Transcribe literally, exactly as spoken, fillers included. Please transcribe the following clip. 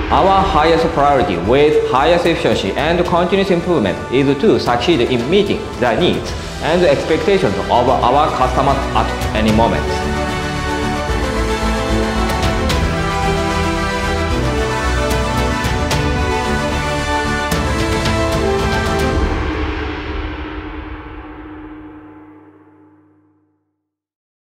Our highest priority with highest efficiency and continuous improvement is to succeed in meeting the needs and expectations of our customers at any moment.